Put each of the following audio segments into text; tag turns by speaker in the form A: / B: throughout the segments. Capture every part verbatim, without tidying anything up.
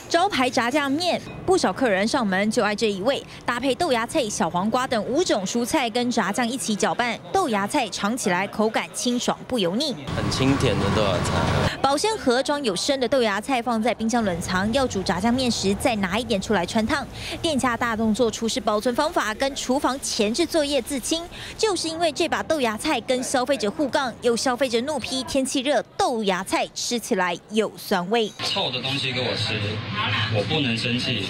A: 招牌炸酱面，不少客人上门就爱这一味，搭配豆芽菜、小黄瓜等五种蔬菜跟炸酱一起搅拌，豆芽菜尝起来口感清爽不油腻，
B: 很清甜的豆芽菜。
A: 保鲜盒装有生的豆芽菜，放在冰箱冷藏，要煮炸酱面时再拿一点出来穿烫。店家大动作厨师保存方法跟厨房前置作业自清，就是因为这把豆芽菜跟消费者互杠，有消费者怒批天气热，豆芽菜吃起来有酸味，
C: 臭的东西给我吃。 我不能生气，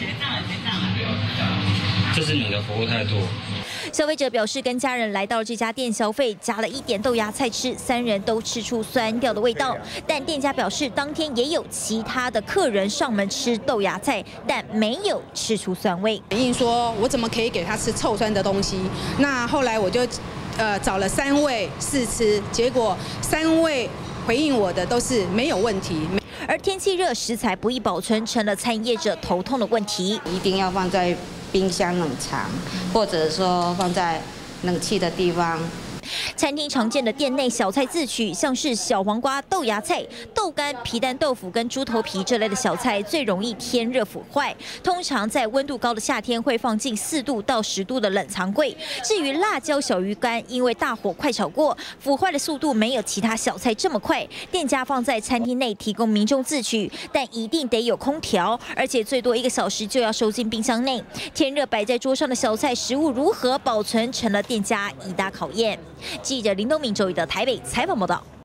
C: 这是你的服务态度。
A: 消费者表示，跟家人来到这家店消费，加了一点豆芽菜吃，三人都吃出酸掉的味道。但店家表示，当天也有其他的客人上门吃豆芽菜，但没有吃出酸味。
D: 反映说，我怎么可以给他吃臭酸的东西？那后来我就呃找了三位试吃，结果三位回应我的都是没有问题。
A: 而天气热，食材不易保存，成了餐饮业者头痛的问题。
E: 一定要放在冰箱冷藏，或者说放在冷气的地方。
A: 餐厅常见的店内小菜自取，像是小黄瓜、豆芽菜、豆干、皮蛋豆腐跟猪头皮这类的小菜，最容易天热腐坏。通常在温度高的夏天，会放进四度到十度的冷藏柜。至于辣椒小鱼干，因为大火快炒过，腐坏的速度没有其他小菜这么快。店家放在餐厅内提供民众自取，但一定得有空调，而且最多一个小时就要收进冰箱内。天热摆在桌上的小菜，食物如何保存，成了店家一大考验。 记者林东明、周宇的台北采访报道。